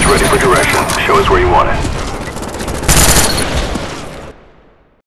ready for direction. Show us where you want it.